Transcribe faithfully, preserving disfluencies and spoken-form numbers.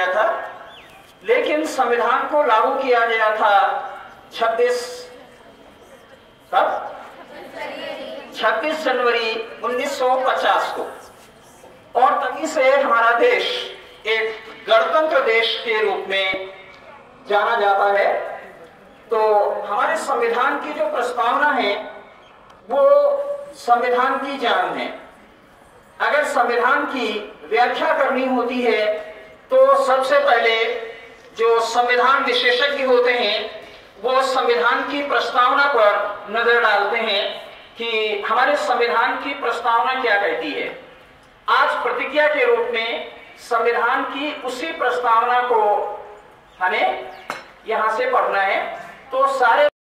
था, लेकिन संविधान को लागू किया गया था छब्बीस कब छब्बीस जनवरी उन्नीस सौ पचास को, और तभी से हमारा देश एक गणतंत्र देश के रूप में जाना जाता है। तो हमारे संविधान की जो प्रस्तावना है वो संविधान की जान है। अगर संविधान की व्याख्या करनी होती है तो सबसे पहले जो संविधान विशेषज्ञ होते हैं वो संविधान की प्रस्तावना पर नजर डालते हैं कि हमारे संविधान की प्रस्तावना क्या कहती है। आज प्रतिज्ञा के रूप में संविधान की उसी प्रस्तावना को हमें यहां से पढ़ना है। तो सारे